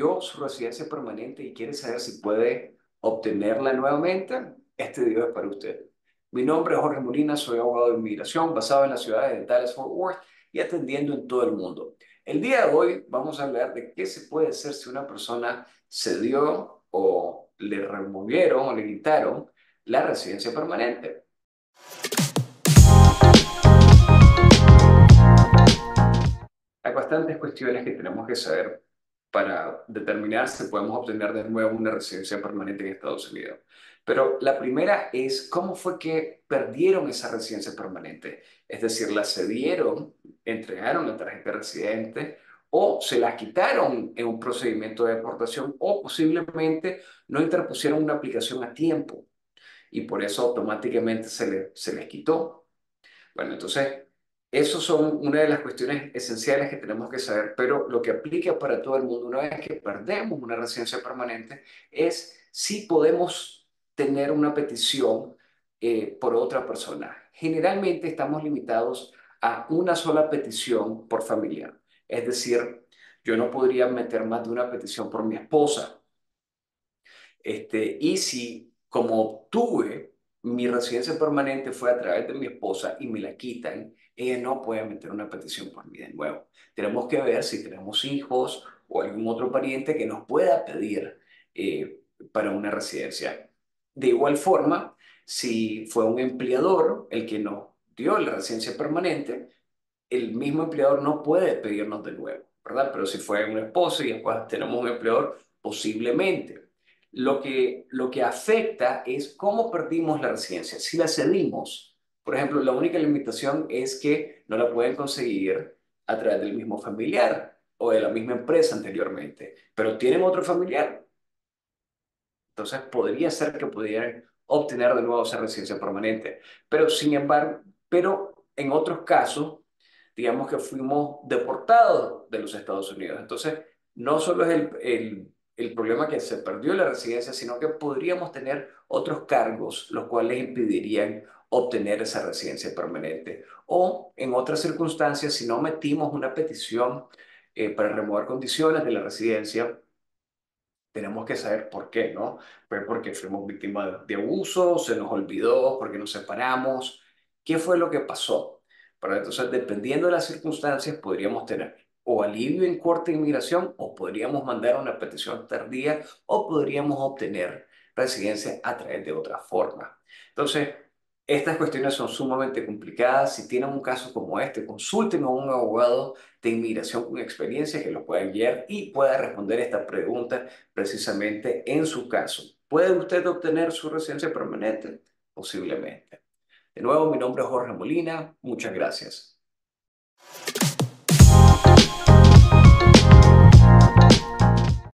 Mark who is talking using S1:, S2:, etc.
S1: perdió su residencia permanente y quiere saber si puede obtenerla nuevamente, este video es para usted. Mi nombre es Jorge Molina, soy abogado de inmigración basado en las ciudades de Dallas-Fort Worth y atendiendo en todo el mundo. El día de hoy vamos a hablar de qué se puede hacer si una persona cedió o le removieron o le quitaron la residencia permanente. Hay bastantes cuestiones que tenemos que saber para determinar si podemos obtener de nuevo una residencia permanente en Estados Unidos. Pero la primera es cómo fue que perdieron esa residencia permanente. Es decir, la cedieron, entregaron la tarjeta de residente o se la quitaron en un procedimiento de deportación o posiblemente no interpusieron una aplicación a tiempo y por eso automáticamente se les quitó. Bueno, entonces, esos son una de las cuestiones esenciales que tenemos que saber, pero lo que aplica para todo el mundo una vez que perdemos una residencia permanente es si podemos tener una petición por otra persona. Generalmente estamos limitados a una sola petición por familiar. Es decir, yo no podría meter más de una petición por mi esposa. Y si como tuve mi residencia permanente fue a través de mi esposa y me la quitan, ella no puede meter una petición por mí de nuevo. Tenemos que ver si tenemos hijos o algún otro pariente que nos pueda pedir para una residencia. De igual forma, si fue un empleador el que nos dio la residencia permanente, el mismo empleador no puede pedirnos de nuevo, ¿verdad? Pero si fue un esposo y después tenemos un empleador, posiblemente. Lo que afecta es cómo perdimos la residencia. Si la cedimos, por ejemplo, la única limitación es que no la pueden conseguir a través del mismo familiar o de la misma empresa anteriormente, pero tienen otro familiar, entonces podría ser que pudieran obtener de nuevo esa residencia permanente. Pero sin embargo, pero en otros casos, digamos que fuimos deportados de los Estados Unidos. Entonces, no solo es el problema que se perdió la residencia, sino que podríamos tener otros cargos, los cuales impedirían obtener esa residencia permanente. O en otras circunstancias, si no metimos una petición para remover condiciones de la residencia, tenemos que saber por qué, ¿no? Fue porque fuimos víctimas de abuso, se nos olvidó, porque nos separamos. ¿Qué fue lo que pasó? Pero entonces, dependiendo de las circunstancias, podríamos tener o alivio en corte de inmigración, o podríamos mandar una petición tardía, o podríamos obtener residencia a través de otra forma. Entonces, estas cuestiones son sumamente complicadas. Si tienen un caso como este, consulten a un abogado de inmigración con experiencia que lo pueda guiar y pueda responder esta pregunta precisamente en su caso. ¿Puede usted obtener su residencia permanente? Posiblemente. De nuevo, mi nombre es Jorge Molina. Muchas gracias.